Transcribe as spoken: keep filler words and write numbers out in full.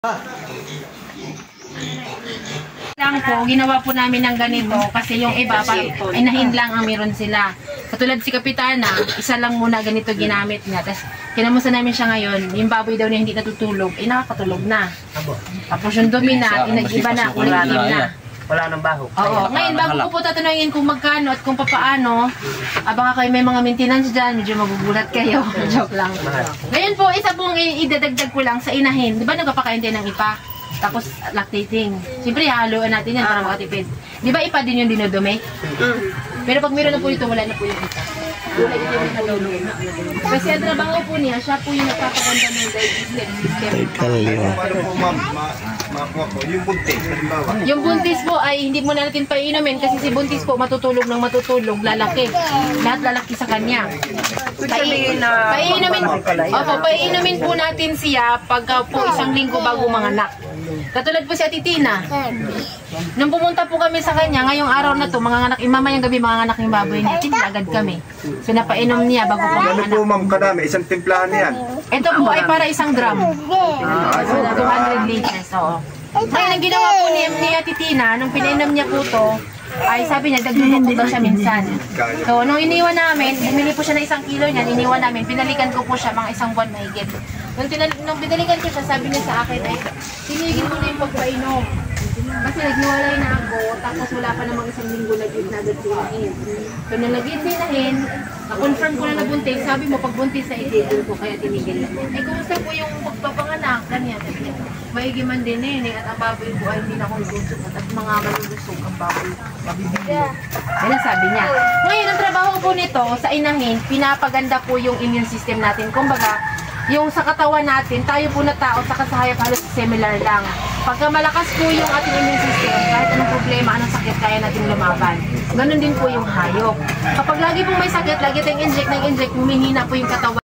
Lang po, ginawa po namin ng ganito kasi yung iba pa, inahin lang ang meron sila. Katulad si Kapitana, isa lang muna ganito ginamit niya. Tapos kinamusta namin siya ngayon, yung baboy daw niya hindi natutulog, eh nakakatulog na. Tapos yung dumi na, inag-iba na, ulit-iba na. Wala nang baho. Oo. Ngayon, bago ko po tatanungin kung magkano at kung papaano, ah, baka kayo may mga maintenance dyan, medyo magugulat kayo. Joke lang. Ngayon po, isa pong idadagdag ko lang sa inahin. Di ba nagpapakain din ng ipa? Tapos lactating. Siyempre, haluan natin yan para makatipid. Di ba ipa din yung dinodumi? Pero pag meron na po ito, wala na po yung ipa. Wala ito yung nalulog. Kasi ang trabaho po niya, siya po yung nagpapaganda ng digestive system. Paano po ma'am, makuha po yung buntis, halimbawa? Yung buntis po ay hindi mo na natin painumin kasi si buntis po matutulog ng matutulog, lalaki. Lahat lalaki sa kanya. Pai painumin, opo, painumin po natin siya pagka po isang linggo bago manganak. Katulad po si Ate Tina. Nung pumunta po kami sa kanya, ngayong araw na to, mga anak, mamayang gabi mga anak yung baboy natin, agad kami. So napainom niya bago po Ano manganak. po ma'am kadami, isang timplahan niyan? Ito po ay para isang gram. So, two hundred liters, oo. Ngayon, ang ginawa po ni, ni Ate Tina, nung pinainom niya po to, ay sabi niya, dagdugo po daw siya minsan. So, nung iniwan namin, bumili po siya ng isang kilo niyan, iniwan namin, pinalikan ko po siya mga isang buwan mahigit. Nung, nung pinalikan ko siya, sabi niya sa akin, ay, tinigil mo na yung pagpainom. Kasi naghiwalay na ako, tapos wala pa namang isang linggo na na nagsinahin. So, nung nag-insinahin, na-confirm ko na nabuntis, sabi mo, pag buntis na itigil ko, kaya tinigil na. Eh, kumusta po yung pagpapanganak? Ganyan. Maigiman din eh, at ang baboy ko ay hindi na konsunsok at mga malulusog ang baboy. Yan ang sabi niya. Ngayon, ang trabaho po nito sa inahin, pinapaganda po yung immune system natin. Kumbaga, yung sa katawan natin, tayo po na tao sa kasahayap halos similar lang. Pagka malakas po yung ating immune system, kahit anong problema, anong sakit, kaya natin lumaban. Ganon din po yung hayop. Kapag lagi po may sakit, lagi tayong inject ng inject, humihina po yung katawan.